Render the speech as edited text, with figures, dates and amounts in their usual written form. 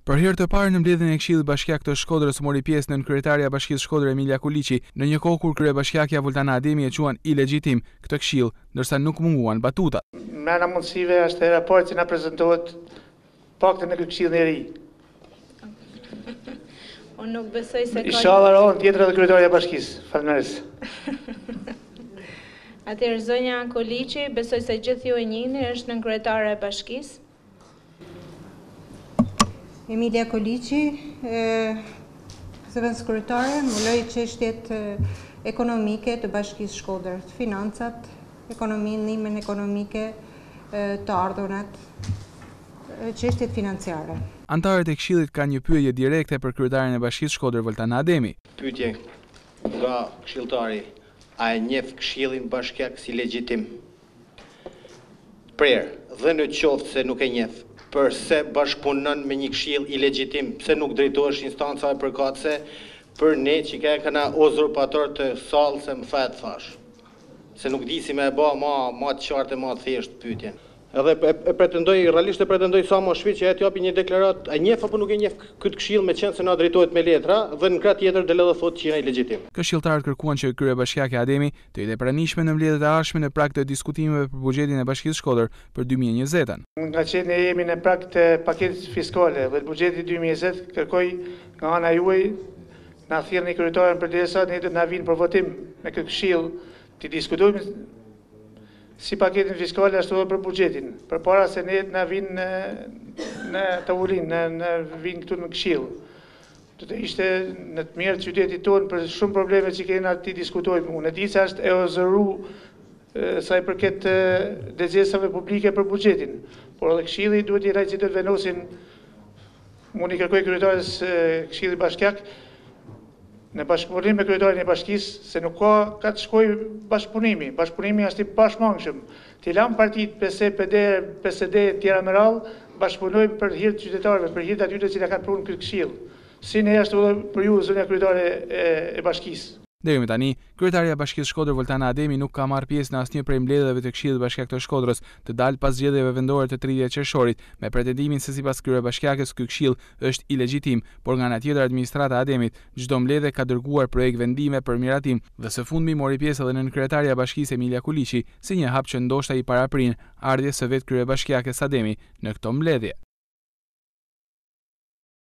Për herë të parë në mbledhjen e Këshillit Bashkiak të Shkodrës mori pjesë nënkryetaria e Bashkisë Shkodër Emilia Kuliçi, në një kohë kur kryebashkiakja Vultana Ademi e quan ilegjitim këtë këshill, ndërsa nuk munguan batutat. Mrena mundësive është e raporti që na prezantohet paktën në këtë këshillin e ri. Unë nuk besoj se ka... Inshallah rohën tjetër edhe kryetaria e bashkisë. Faleminderit. Atëherë zonja Kuliçi, besoj se gjithë ju e njihni, është nënkryetare e bashkisë. Emilia Kuliçi, zëvendës kryetare, mbuloi çështjet ekonomike të Bashkisë Shkodër, financat, ekonominë, ndihmën ekonomike, të ardhurat, çështjet financiare. Antarët e Këshillit kanë një pyetje direkte për kryetarin e Bashkisë Shkodër Vultana Ademi. Pyetje nga këshilltari, a e njeh Këshillin Bashkiak si legjitim? Dhe në qoftë se nuk e njeh, përse bashkëpunon me një këshill ilegjitim, pse nuk drejtohesh instanca e përkatëse për ne që kena uzurpator të sallë se më fat thash. Se nuk di si me e ba ma të qartë e ma të thjesht pyetjen. Edhe realisht e pretendoj sa më shpejt që e t'japi një deklarat, a njeh apo nuk e njeh këtë këshill me qenë se na drejtohet me letra dhe në krah tjetër del edhe thotë që jena ilegjitim. Këshilltarët kërkuan që kryebashkiakja Ademi të jetë e pranishme në mbledhjet e ardhshme në prag të diskutimeve për buxhetin e Bashkisë Shkodër për 2020-ën. Nga që ne jemi në prag të paketit fiskale dhe buxheti 2020, kërkoj nga ana juaj na thirrni kryetarin përderisa ne do na vinë për votim me këtë këshill të diskutojmë si paketin fiskale ashtu edhe për buxhetin, përpara se ne na vinë në tavulinë, në vinë këtu në këshill. Do të ishte në të mirë qytetit tonë për shumë probleme që kena ti diskutojmë. Unë e di se është e ozëru sa i përket dezesave publike për buxhetin, por edhe këshilli duhet i rajtë që të venosin, unë i kërkoj kryetares Këshillit Bashkiak, në bashkëpunim me kryetarin e bashkisë, se nuk ka të shkoj bashkëpunimi. Bashkëpunimi është i pashmangshëm. Të lam partitë PS, PSD, tjera me radhë, bashkëpunojmë për hir të qytetarëve, për hir të atyre që kanë punë këtë këshill. Si ne ashtu edhe për ju, zonja kryetare e bashkisë. Deri më tani, kryetaria e Bashkisë Shkodër Vultana Ademi nuk ka marrë pjesë në asnjë prej mbledhjeve të Këshillit Bashkiak të Shkodrës, të dalë pas zgjedhjeve vendore të 30 qershorit, me pretendimin se sipas kryebashkiakës ky këshill është ilegjitim, por nga ana tjetër administrata e Ademit çdo mbledhje ka dërguar projekt vendime për miratim dhe së fundmi mori pjesë edhe nënkryetaria e Bashkisë Emilia Kuliçi, si një hap që ndoshta i paraprin ardhjes së vetë kryebashkiakës Ademi në këtë mbledhje.